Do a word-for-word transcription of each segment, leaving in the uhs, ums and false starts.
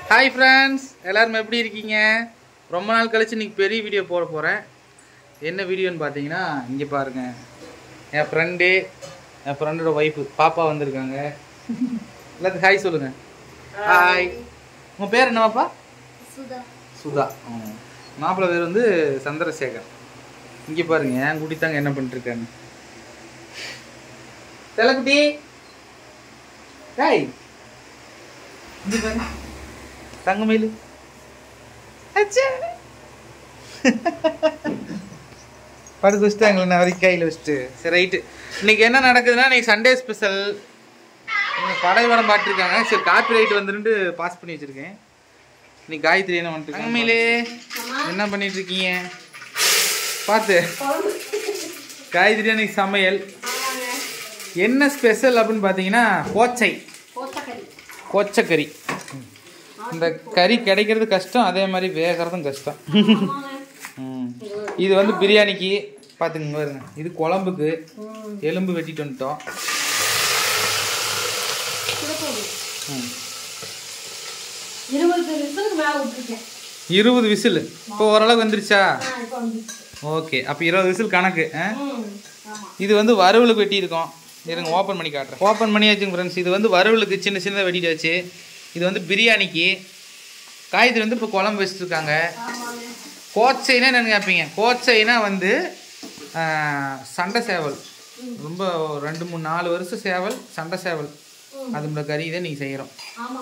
Hi friends, எல்லாரும் எப்படி இருக்கீங்க? ரொம்ப நாள் கழிச்சு இன்னைக்கு பெரிய வீடியோ போட போறேன். என்ன வீடியோன்னு பாத்தீங்கன்னா இங்க பாருங்க. என் ஃப்ரெண்ட், என் ஃப்ரெண்டோட வைஃப் பாப்பா வந்திருக்காங்க. எல்லாத்துக்கும் ஹாய் சொல்லுங்க. ஹாய். உங்க பேர் என்னவாப்பா? சுதா. சுதா. மாப்பிள்ளை பேர் வந்து சந்திரசேகர். இங்க பாருங்க என் குட்டி தாங்க என்ன பண்ணிட்டு இருக்காங்க. செல்லக்குட்டி. ஹாய். இங்க பாருங்க. தங்கமயிலு அச்சா படுத்து வச்சுட்டாங்களே நான் வரைக்கும் கையில் வச்சுட்டு சரி ரைட்டு. இன்னைக்கு என்ன நடக்குதுன்னா இன்னைக்கு சண்டே ஸ்பெஷல் படை படம் பாட்டுருக்காங்க. சரி காப்பி ரைட் வந்துட்டு பாஸ் பண்ணி வச்சுருக்கேன். இன்னைக்கு காயத்ரி என்ன பண்ணிட்டு தங்கமயிலு என்ன பண்ணிட்டு இருக்கீங்க பார்த்து. காயத்ரி இன்னைக்கு சமையல் என்ன ஸ்பெஷல் அப்படின்னு பார்த்தீங்கன்னா கோச்சை கோச்சக்கறி. இந்த கறி கிடைக்கிறது கஷ்டம், அதே மாதிரி வேகிறதும் கஷ்டம். இது வந்து பிரியாணிக்கு பார்த்துங்க பாருங்க. இது குழம்புக்கு எலும்பு வெட்டிட்டு வந்துட்டோம். இருபது விசில் இப்போ ஓரளவு வந்துருச்சா? ஓகே, அப்போ இருபது விசில் கணக்கு. இது வந்து வறுவலுக்கு வெட்டியிருக்கோம். இருங்க ஓப்பன் பண்ணி காட்டுறேன். ஓப்பன் பண்ணியாச்சுங்க ஃப்ரெண்ட்ஸ். இது வந்து வறுவலுக்கு சின்ன சின்னதாக வெட்டிட்டாச்சு. இது வந்து பிரியாணிக்கு. காய்கறி வந்து இப்போ குழம்பு வச்சுருக்காங்க. கோச்சைனா என்னென்னு கேட்பீங்க. கோச்சைனா வந்து சண்டை சேவல், ரொம்ப ரெண்டு மூணு நாலு வருஷம் சேவல், சண்டை சேவல், அதோட கறி இதை நீங்கள் செய்கிறோம்.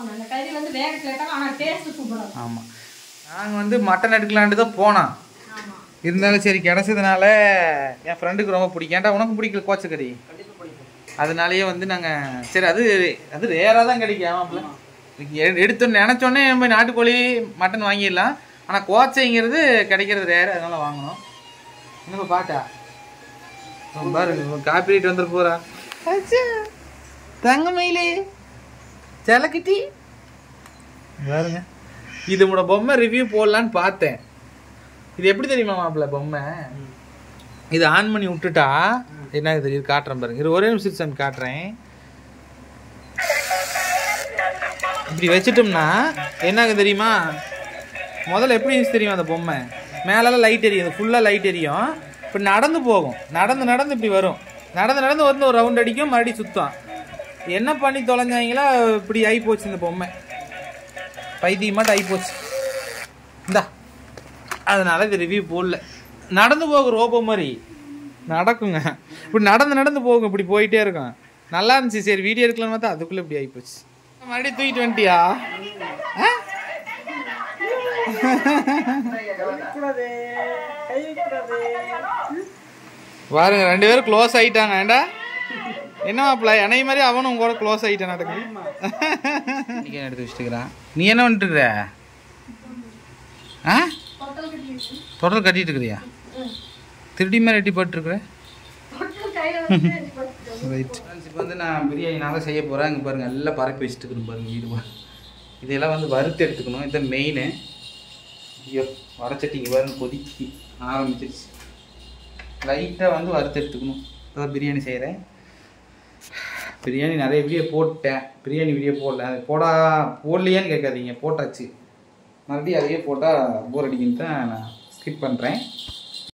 ஆமாம், நாங்கள் வந்து மட்டன் எடுக்கலான்ட்டு தான் போனோம். இருந்தாலும் சரி கிடச்சதுனால என் ஃப்ரெண்டுக்கு ரொம்ப பிடிக்கும். ஏன்டா உனக்கு பிடிக்கல கோச்சக்கறி? அதனாலேயே வந்து நாங்கள் சரி அது அது ரேராக தான் கிடைக்கும். ஆமாம்ல, எடுத்தோன்னு நினச்சோன்னே நம்ம நாட்டுக்கோழி மட்டன் வாங்கிடலாம். ஆனால் கோச்சைங்கிறது கிடைக்கிறது ரேரு, அதனால வாங்கணும். என்னப்பா பாட்டா பாருங்க காப்பி ரைட் வந்துட்டு போகிறா. தங்கமயிலே செலக்கிட்டி பாருங்க. இதோட பொம்மை ரிவ்யூ போடலான்னு பார்த்தேன். இது எப்படி தெரியுமா மாப்பிள்ள பொம்மை? இது ஆன் பண்ணி விட்டுட்டா என்ன தெரியுது காட்டுறேன் பாருங்க. இது ஒரே நிமிஷம் சாமி காட்டுறேன். இப்படி வச்சுட்டோம்னா என்னாக தெரியுமா? முதல்ல எப்படி தெரியும் அந்த பொம்மை மேலெல்லாம் லைட் எரியும், ஃபுல்லாக லைட் எரியும். இப்போ நடந்து போகும், நடந்து நடந்து இப்படி வரும், நடந்து நடந்து வந்து ஒரு ரவுண்ட் அடிக்கும், மறுபடியும் சுத்தம். என்ன பண்ணி தொலைஞ்சாங்களா இப்படி ஆகி போச்சு இந்த பொம்மை. பைத்தியமாட்ட ஆகி போச்சு இந்தா. அதனால இது ரிவ்யூ போடல. நடந்து போகும் ரோபோ மாதிரி நடக்குங்க. இப்படி நடந்து நடந்து போகும், இப்படி போயிட்டே இருக்கும். நல்லா இருந்துச்சு. சரி வீடியோ எடுக்கலான்னு பார்த்தா அதுக்குள்ளே இப்படி ஆகி போச்சு. மறுபடியும் தூக்கிட்டு வந்துட்டியா? பாருங்க ரெண்டு பேரும் க்ளோஸ் ஆயிட்டாங்க. ஏண்டா என்ன மாப்பிள்ள என்னை மாதிரி அவனும் உங்க கூட க்ளோஸ் ஆயிட்டான். நடக்கு எடுத்து வச்சுட்டுக்கிறான். நீ என்ன பண்ணிட்டு இருக்கிற? ஆ தொடர் கட்டிட்டு இருக்கிறியா? திருடி மாதிரி எட்டி போட்டுருக்குற. ரைட். இப்போ வந்து நான் பிரியாணி நான் தான் செய்ய போகிறேன். இங்கே பாருங்கள் எல்லாம் பரப்பி வச்சுட்டுக்கணும் பாருங்கள். இது இதெல்லாம் வந்து வறுத்து எடுத்துக்கணும். இதுதான் மெயினு. ஐயோ வரைச்சட்டி இங்கே பாருங்க கொதிக்கி ஆரம்பிச்சிருச்சு. லைட்டாக வந்து வறுத்து எடுத்துக்கணும். இப்போ தான் பிரியாணி செய்கிறேன். பிரியாணி நிறைய வீடியோ போட்டேன், பிரியாணி வீடியோ போடல. அது போடா போடலையான்னு கேட்காதீங்க, போட்டாச்சு. மறுபடியும் அதையே போட்டால் போர் அடிக்குன்னு தான் நான் ஸ்கிப் பண்ணுறேன்.